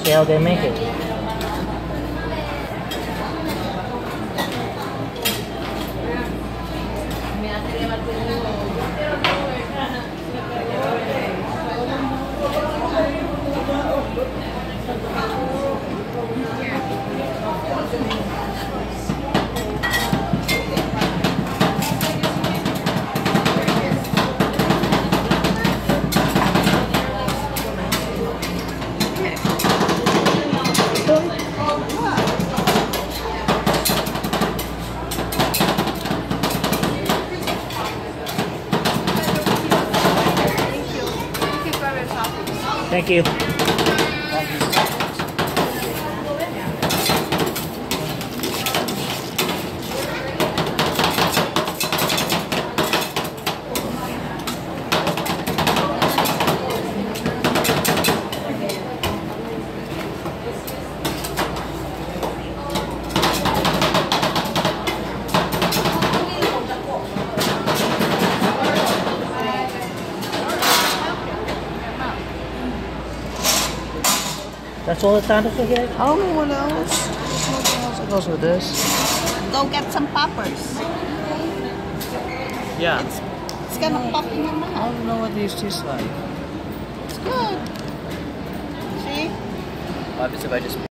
see how they make it. Thank you. That's all the tacos we get? I don't know what else. There's nothing else that goes with this. Go get some poppers. Yeah. It's gonna pop in your I mouth. don't know what these taste like. It's good. See? What happens if I just